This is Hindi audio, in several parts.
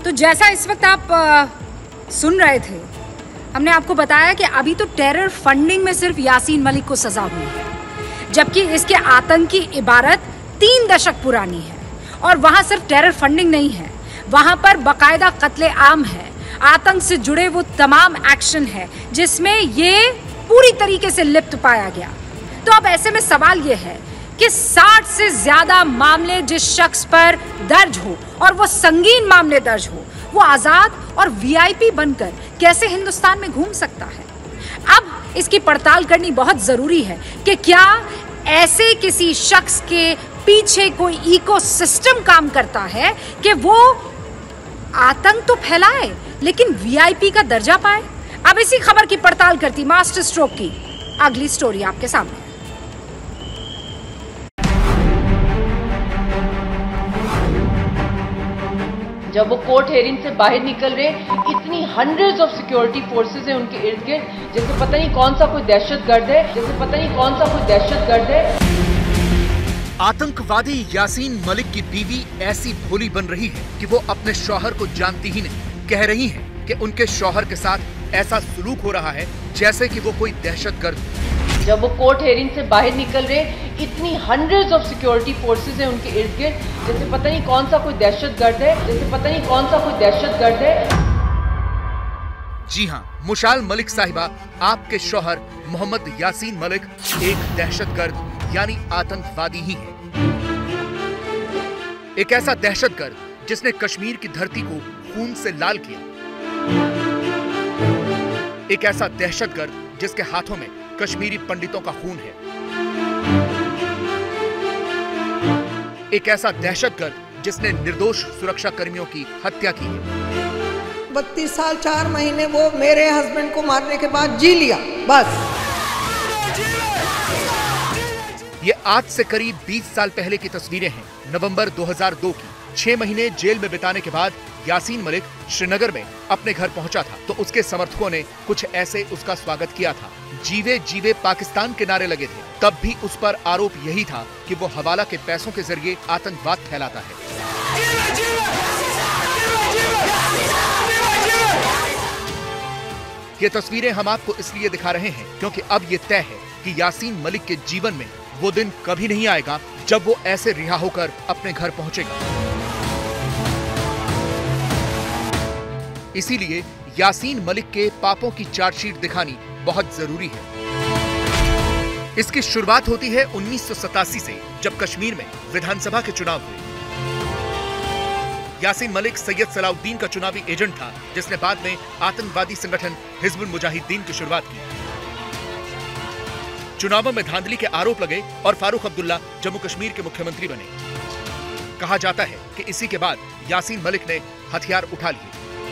तो जैसा इस वक्त आप सुन रहे थे, हमने आपको बताया कि अभी तो टेरर फंडिंग में सिर्फ यासीन मलिक को सजा हुई है, जबकि इसके आतंक की इबारत 3 दशक पुरानी है। और वहां सिर्फ टेरर फंडिंग नहीं है, वहां पर बाकायदा कत्ले आम है, आतंक से जुड़े वो तमाम एक्शन है जिसमें ये पूरी तरीके से लिप्त पाया गया। तो अब ऐसे में सवाल ये है कि 60 से ज्यादा मामले जिस शख्स पर दर्ज हो और वो संगीन मामले दर्ज हो, वो आजाद और वीआईपी बनकर कैसे हिंदुस्तान में घूम सकता है। अब इसकी पड़ताल करनी बहुत जरूरी है कि क्या ऐसे किसी शख्स के पीछे कोई इकोसिस्टम काम करता है कि वो आतंक तो फैलाए लेकिन वीआईपी का दर्जा पाए। अब इसी खबर की पड़ताल करती मास्टर स्ट्रोक की अगली स्टोरी आपके सामने। जब वो कोर्ट हेयरिंग से बाहर निकल रहे, इतनी हंड्रेड्स ऑफ सिक्योरिटी फोर्सेस हैं उनके इर्द गिर्द, जैसे पता नहीं कौन सा कोई दहशतगर्द है, आतंकवादी यासीन मलिक की बीवी ऐसी भोली बन रही है कि वो अपने शौहर को जानती ही नहीं। कह रही है कि उनके शौहर के साथ ऐसा सलूक हो रहा है जैसे कि वो कोई दहशतगर्द। जब वो कोर्ट हेयरिंग से बाहर निकल रहे, इतनी हंड्रेड्स ऑफ सिक्योरिटी फोर्सेस हैं उनके इर्द गिर्द, जैसे पता नहीं कौन सा कोई दहशतगर्द है। जी हाँ, मुशाल मलिक साहिबा, आपके शौहर मोहम्मद यासीन मलिक एक दहशतगर्द यानी आतंकवादी ही है। एक ऐसा दहशतगर्द जिसने कश्मीर की धरती को खून से लाल किया। एक ऐसा दहशतगर्द जिसके हाथों में कश्मीरी पंडितों का खून है। एक ऐसा दहशतगर्द जिसने निर्दोष सुरक्षा कर्मियों की हत्या की है। 32 साल 4 महीने वो मेरे हस्बैंड को मारने के बाद जी लिया बस। ये आज से करीब 20 साल पहले की तस्वीरें हैं, नवंबर 2002 की। 6 महीने जेल में बिताने के बाद यासीन मलिक श्रीनगर में अपने घर पहुंचा था, तो उसके समर्थकों ने कुछ ऐसे उसका स्वागत किया था। जीवे जीवे पाकिस्तान के नारे लगे थे। तब भी उस पर आरोप यही था कि वो हवाला के पैसों के जरिए आतंकवाद फैलाता है। ये तस्वीरें हम आपको इसलिए दिखा रहे हैं क्योंकि अब ये तय है कि यासीन मलिक के जीवन में वो दिन कभी नहीं आएगा जब वो ऐसे रिहा होकर अपने घर पहुंचेगा। इसीलिए यासीन मलिक के पापों की चार्जशीट दिखानी बहुत जरूरी है। इसकी शुरुआत होती है 1987 से, जब कश्मीर में विधानसभा के चुनाव हुए। यासीन मलिक सैयद सलाउद्दीन का चुनावी एजेंट था, जिसने बाद में आतंकवादी संगठन हिजबुल मुजाहिदीन की शुरुआत की। चुनावों में धांधली के आरोप लगे और फारूक अब्दुल्ला जम्मू कश्मीर के मुख्यमंत्री बने। कहा जाता है कि इसी के बाद यासीन मलिक ने हथियार उठा लिए।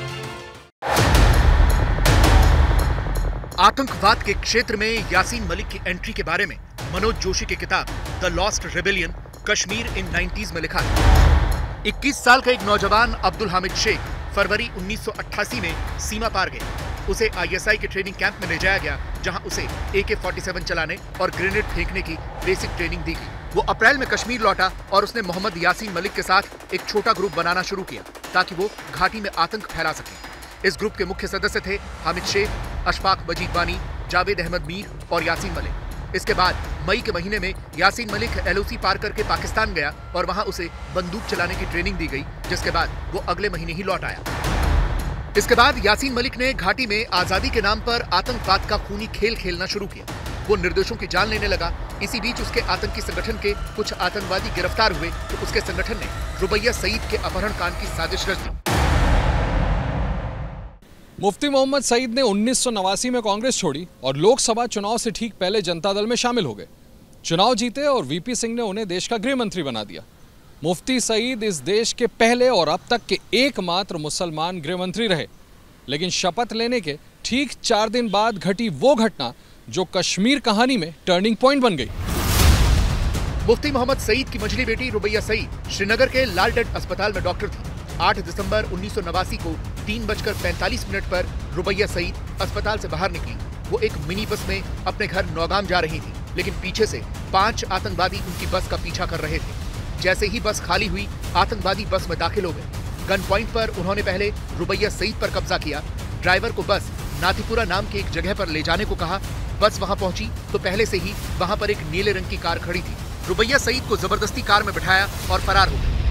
आतंकवाद के क्षेत्र में यासीन मलिक की एंट्री के बारे में मनोज जोशी की किताब the lost rebellion Kashmir in 90s में लिखा है। 21 साल का एक नौजवान अब्दुल हामिद शेख फरवरी 1988 में सीमा पार गया। उसे आईएसआई के ट्रेनिंग कैंप में ले जाया गया, जहां उसे AK-47 चलाने और ग्रेनेड फेंकने की बेसिक ट्रेनिंग दी गई। वो अप्रैल में कश्मीर लौटा और उसने मोहम्मद यासीन मलिक के साथ एक छोटा ग्रुप बनाना शुरू किया ताकि वो घाटी में आतंक फैला सके। इस ग्रुप के मुख्य सदस्य थे हामिद शेख, अशफाक मजीद वानी, जावेद अहमद मीर और यासीन मलिक। इसके बाद मई के महीने में यासीन मलिक LOC पार करके पाकिस्तान गया और वहां उसे बंदूक चलाने की ट्रेनिंग दी गई, जिसके बाद वो अगले महीने ही लौट आया। इसके बाद यासीन मलिक ने घाटी में आजादी के नाम पर आतंकवाद का खूनी खेल खेलना शुरू किया। वो निर्दोषों की जान लेने लगा। इसी बीच उसके आतंकी संगठन के कुछ आतंकवादी गिरफ्तार हुए तो उसके संगठन ने रुबैया सईद के अपहरण कांड की साजिश रच दी। मुफ्ती मोहम्मद सईद ने 1989 में कांग्रेस छोड़ी और लोकसभा चुनाव से ठीक पहले जनता दल में शामिल हो गए। चुनाव जीते और VP सिंह ने उन्हें देश का गृह मंत्री बना दिया। मुफ्ती सईद इस देश के पहले और अब तक के एकमात्र मुसलमान गृह मंत्री रहे। लेकिन शपथ लेने के ठीक 4 दिन बाद घटी वो घटना जो कश्मीर कहानी में टर्निंग पॉइंट बन गई। मुफ्ती मोहम्मद सईद की मझली बेटी रुबैया सईद श्रीनगर के लालडेड अस्पताल में डॉक्टर थी। 8 दिसंबर 1989 को 3:45 पर रुबैया सईद अस्पताल से बाहर निकली। वो एक मिनी बस में अपने घर नौगाम जा रही थी, लेकिन पीछे से 5 आतंकवादी उनकी बस का पीछा कर रहे थे। जैसे ही बस खाली हुई, आतंकवादी बस में दाखिल हो गए। गन पॉइंट पर उन्होंने पहले रुबैया सईद पर कब्जा किया। ड्राइवर को बस नातीपुरा नाम के एक जगह पर ले जाने को कहा। बस वहां पहुंची तो पहले से ही वहां पर एक नीले रंग की कार खड़ी थी। रुबैया सईद को जबरदस्ती कार में बिठाया और फरार हो गए।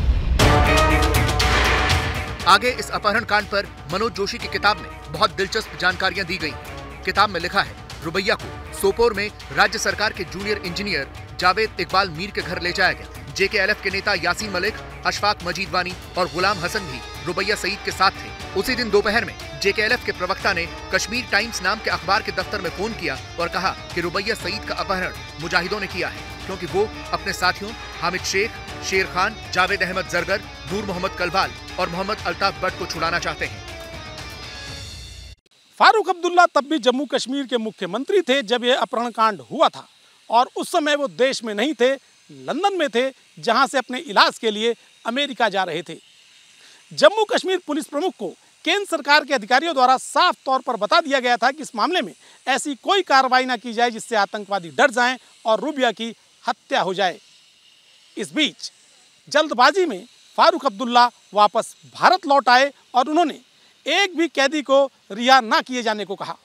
आगे इस अपहरण कांड पर मनोज जोशी की किताब में बहुत दिलचस्प जानकारियां दी गई। किताब में लिखा है, रुबैया को सोपोर में राज्य सरकार के जूनियर इंजीनियर जावेद इकबाल मीर के घर ले जाया गया। JKLF के नेता यासीन मलिक, अशफाक मजीद वानी और गुलाम हसन भी रुबैया सईद के साथ थे। उसी दिन दोपहर में JKLF के प्रवक्ता ने कश्मीर टाइम्स नाम के अखबार के दफ्तर में फोन किया और कहा कि रुबैया सईद का अपहरण मुजाहिदों ने किया है, क्योंकि वो अपने साथियों हामिद शेख, शेर खान, जावेद अहमद जरगर, नूर मोहम्मद कलबाल और मोहम्मद अल्ताफ भट्ट को छुड़ाना चाहते हैं। फारूक अब्दुल्ला तब भी जम्मू कश्मीर के मुख्यमंत्री थे जब यह अपहरण कांड हुआ था, और उस समय वो देश में नहीं थे, लंदन में थे, जहां से अपने इलाज के लिए अमेरिका जा रहे थे। जम्मू कश्मीर पुलिस प्रमुख को केंद्र सरकार के अधिकारियों द्वारा साफ तौर पर बता दिया गया था कि इस मामले में ऐसी कोई कार्रवाई न की जाए जिससे आतंकवादी डर जाएं और रुबैया की हत्या हो जाए। इस बीच जल्दबाजी में फारूक अब्दुल्ला वापस भारत लौट आए और उन्होंने एक भी कैदी को रिहा न किए जाने को कहा।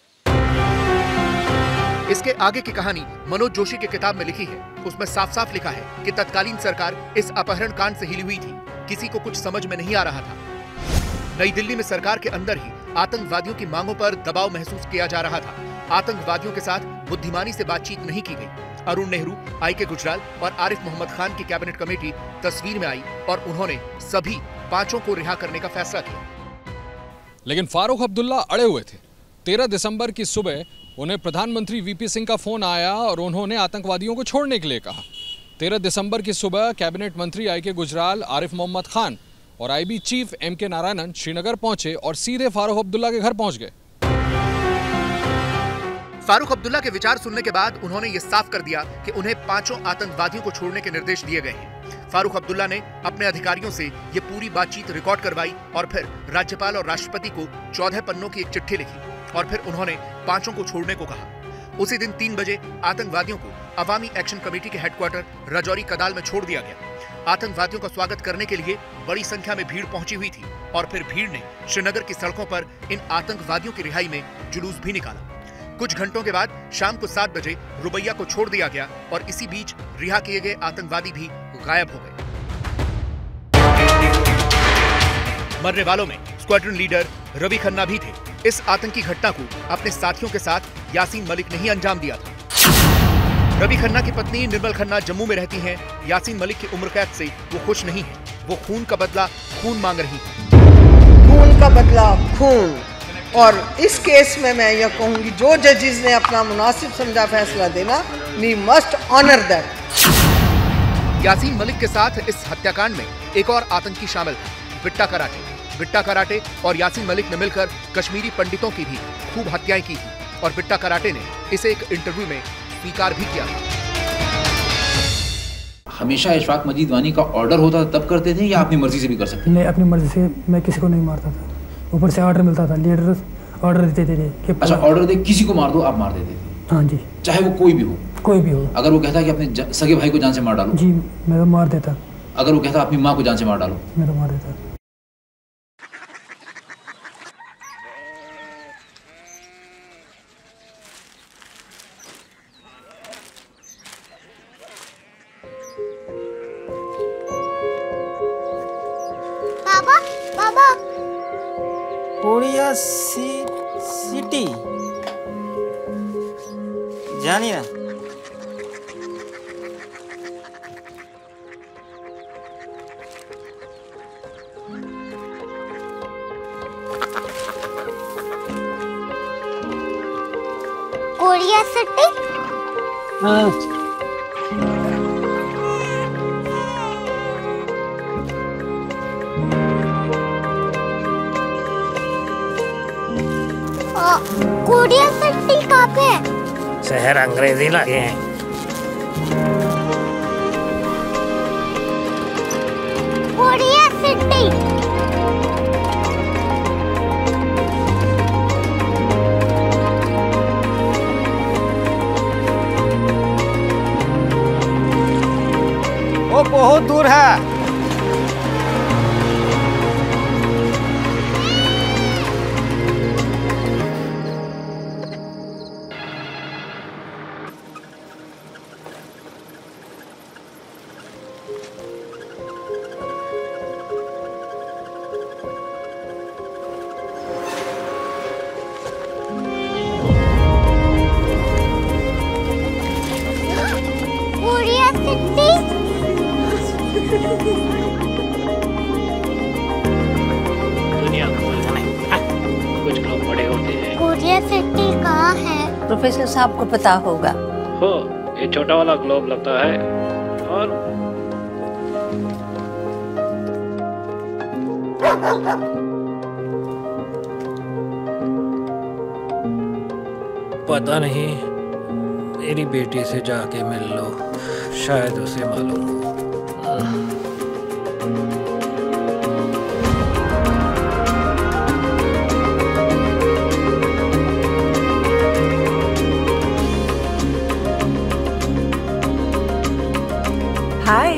इसके आगे की कहानी मनोज जोशी की किताब में लिखी है। उसमें साफ साफ लिखा है कि तत्कालीन सरकार इस अपहरण कांड से हिली हुई थी। किसी को कुछ समझ में नहीं आ रहा था। नई दिल्ली में सरकार के अंदर ही आतंकवादियों की मांगों पर दबाव महसूस किया जा रहा था। आतंकवादियों के साथ बुद्धिमानी से बातचीत नहीं की गई। अरुण नेहरू, IK गुजराल और आरिफ मोहम्मद खान की कैबिनेट कमेटी तस्वीर में आई और उन्होंने सभी 5 को रिहा करने का फैसला किया। लेकिन फारूक अब्दुल्ला अड़े हुए थे। 13 दिसंबर की सुबह उन्हें प्रधानमंत्री VP सिंह का फोन आया और उन्होंने आतंकवादियों को छोड़ने के लिए कहा। 13 दिसंबर की सुबह कैबिनेट मंत्री IK गुजराल, आरिफ मोहम्मद खान और IB chief MK Narayanan Srinagar पहुंचे और सीधे फारूक अब्दुल्ला के घर पहुंच गए। फारूक अब्दुल्ला के विचार सुनने के बाद उन्होंने ये साफ कर दिया कि उन्हें 5 आतंकवादियों को छोड़ने के निर्देश दिए गए हैं। फारूक अब्दुल्ला ने अपने अधिकारियों से ये पूरी बातचीत रिकॉर्ड करवाई और फिर राज्यपाल और राष्ट्रपति को 14 पन्नों की एक चिट्ठी लिखी और फिर उन्होंने 5 को छोड़ने को कहा। उसी दिन 3 बजे आतंकवादियों को अवामी एक्शन कमेटी के हेडक्वार्टर राजौरी कदाल में छोड़ दिया गया। आतंकवादियों का स्वागत करने के लिए बड़ी संख्या में भीड़ पहुंची हुई थी और फिर भीड़ ने श्रीनगर की सड़कों पर इन आतंकवादियों की रिहाई में जुलूस भी निकाला। कुछ घंटों के बाद शाम को 7 बजे रुबैया को छोड़ दिया गया और इसी बीच रिहा किए गए आतंकवादी भी गायब हो गए। मरने वालों में स्क्वाड्रन लीडर रवि खन्ना भी थे। इस आतंकी घटना को अपने साथियों के साथ यासीन मलिक ने ही अंजाम दिया था। रवि खन्ना की पत्नी निर्मल खन्ना जम्मू में रहती हैं। यासीन मलिक की उम्र कैद से वो खुश नहीं है। वो खून का बदला खून मांग रही है। खून का बदला खून। और इस केस में मैं यह कहूंगी, जो जजेस ने अपना मुनासिब समझा फैसला देना, we must honour that. Yasin Malik के साथ इस हत्याकांड में एक और आतंकी शामिल था, बिट्टा कराटे। बिट्टा कराटे और यासीन मलिक ने मिलकर कश्मीरी पंडितों की भी खूब हत्याएं की थी और बिट्टा कराटे ने इसे एक इंटरव्यू में स्वीकार भी किया। हमेशा अशफाक मजीद वानी का ऑर्डर होता था तब करते थे या अपनी मर्जी से भी कर सकते थे? नहीं, अपनी मर्जी से। मैं किसी को नहीं मारता था, ऊपर से ऑर्डर मिलता था, लीडर ऑर्डर देते थे कि अच्छा, ऑर्डर दे किसी को मार दो, आप मार देते थे? हाँ जी। चाहे वो कोई भी हो? कोई भी हो। अगर वो कहता कि अपने सगे भाई को जान से मार डालो? जी, मैं तो मार देता। अगर वो कहता अपनी माँ को जान से मार डालो? मैं तो मार देता। बाबा, बाबा। कोरिया सिटी जानिए। Korea city? हाँ। कोरिया सिटी कहाँ पे है? शहर अंग्रेजी लगे हैं। Korea city. वो बहुत दूर है। प्रोफेसर साहब को पता होगा। हो, ये छोटा वाला ग्लोब लगता है। और पता नहीं, मेरी बेटी से जाके मिल लो, शायद उसे मालूम हो। हाय,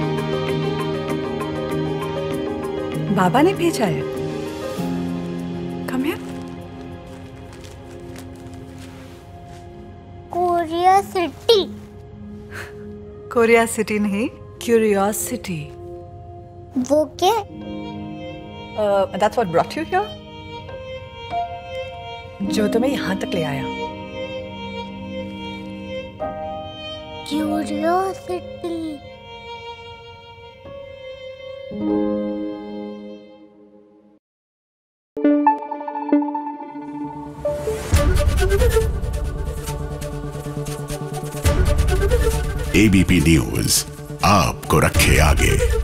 बाबा ने भेजा है। Come here. Korea city. Korea city नहीं, क्यूरियोसिटी। वो क्या? That's what brought you here? जो तुम्हें यहाँ तक ले आया। क्यूरियोसिटी। ABP न्यूज आपको रखे आगे।